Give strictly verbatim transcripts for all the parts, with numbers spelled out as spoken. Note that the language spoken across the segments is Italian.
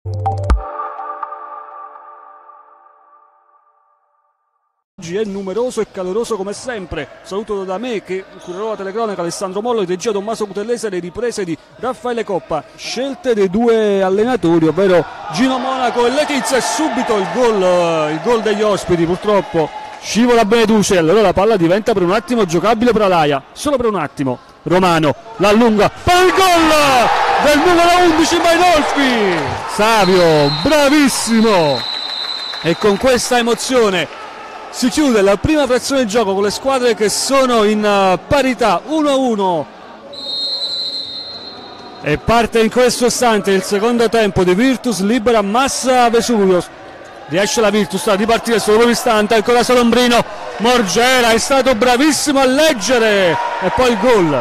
Oggi è numeroso e caloroso come sempre. Saluto da me che curerò la telecronaca, Alessandro Mollo, in regia Tommaso Cutellese, le riprese di Raffaele Coppa. Scelte dei due allenatori, ovvero Gino Monaco e Letizia, e subito il gol, il gol degli ospiti. Purtroppo scivola Beneduce, allora la palla diventa per un attimo giocabile per Alaia, solo per un attimo. Romano la allunga per il gol del numero undici Mainolfi. Savio, bravissimo! E con questa emozione si chiude la prima frazione di gioco con le squadre che sono in parità uno a uno, e parte in questo istante il secondo tempo di Virtus. Libera Massa Vesuvio, riesce la Virtus a ripartire solo un istante, ancora Solombrino, Morgera è stato bravissimo a leggere, e poi il gol.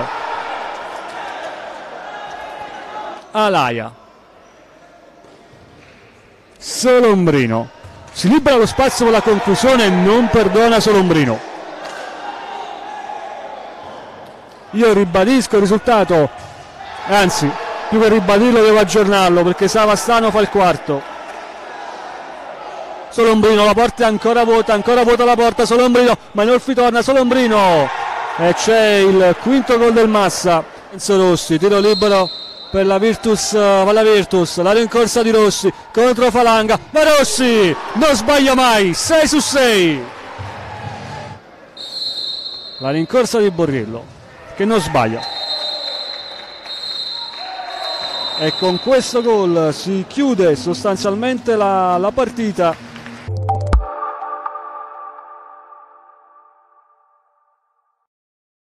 Alaia, Solombrino, si libera lo spazio con la conclusione e non perdona Solombrino. Io ribadisco il risultato, anzi più che ribadirlo devo aggiornarlo, perché Savastano fa il quarto. Solombrino, la porta è ancora vuota, ancora vuota la porta, Solombrino, Mainolfi torna, Solombrino, e c'è il quinto gol del Massa. Enzo Rossi, tiro libero per la Virtus, va la Virtus, la rincorsa di Rossi contro Falanga, ma Rossi non sbaglia mai, sei su sei. La rincorsa di Borrillo che non sbaglia, e con questo gol si chiude sostanzialmente la, la partita.